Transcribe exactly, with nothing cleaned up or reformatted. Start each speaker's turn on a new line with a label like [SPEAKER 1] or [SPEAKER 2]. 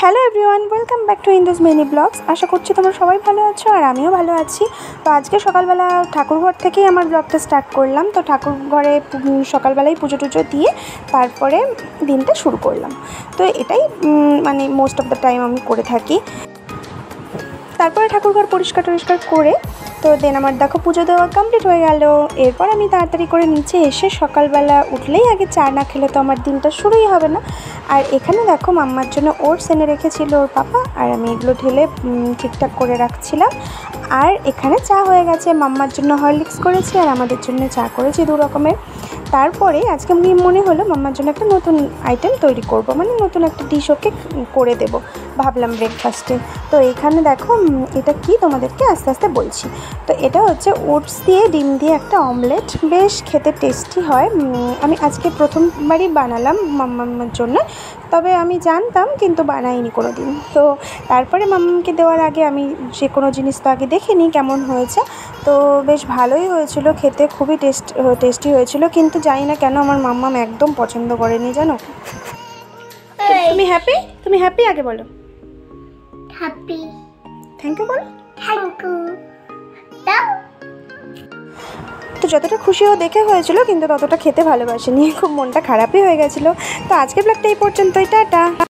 [SPEAKER 1] Hello everyone, welcome back to Indus mini blogs. আশা করছি তোমরা সবাই ভালো আছো আর আমিও ভালো আছি। তো আজকে সকালবেলা ঠাকুরঘর থেকেই আমার ব্লগটা স্টার্ট করলাম। তো ঠাকুরঘরে সকালবেলায় পুজো টুজো দিয়ে তারপরে দিনটা শুরু করলাম। তো এটাই মানে মোস্ট অফ দ্য টাইম আমি করে থাকি। তারপরে ঠাকুরঘর পরিষ্কার টরিষ্কার করে তো দেন আমার দেখো পুজো দেওয়া কমপ্লিট হয়ে গেল। এরপর আমি তাড়াতাড়ি করে নিচে এসে সকালবেলা উঠলেই আগে চা না খেলে তো আমার দিনটা শুরুই হবে না। আর এখানে দেখো মাম্মার জন্য ওটস এনে রেখেছিল ওর পাপা, আর আমি এগুলো ঢেলে ঠিকঠাক করে রাখছিলাম। আর এখানে চা হয়ে গেছে, মাম্মার জন্য হরলিক্স করেছি আর আমাদের জন্য চা করেছি দু রকমের। তারপরে আজকে আমি মনে হলো মাম্মার জন্য একটা নতুন আইটেম তৈরি করব, মানে নতুন একটা ডিশ ওকে করে দেব ভাবলাম ব্রেকফাস্টে। তো এখানে দেখো এটা কি তোমাদেরকে আস্তে আস্তে বলছি। তো এটা হচ্ছে ওটস দিয়ে ডিম দিয়ে একটা অমলেট, বেশ খেতে টেস্টি হয়। আমি আজকে প্রথমবারই বানালাম মাম্মার জন্য, তবে আমি জানতাম কিন্তু বানাইনি কোনো দিন। তো তারপরে মাম্মাকে দেওয়ার আগে আমি যে কোনো জিনিস তো আগে দেখিনি কেমন হয়েছে। তো বেশ ভালোই হয়েছিল খেতে, খুবই টেস্ট টেস্টি হয়েছিল। কিন্তু জানি না কেন আমার মাম্মাম একদম পছন্দ করেনি, জানো। তুমি হ্যাপি? তুমি হ্যাপি আগে বলো।
[SPEAKER 2] হ্যাপি।
[SPEAKER 1] থ্যাংক ইউ বলো।
[SPEAKER 2] Thank you. দাও।
[SPEAKER 1] তো যতটা খুশি ও দেখে হয়েছিল কিন্তু ততটা খেতে ভালোবাসেনি, খুব মনটা খারাপই হয়ে গেছিলো। তো আজকের ব্লগটা এই পর্যন্তই, টাটা।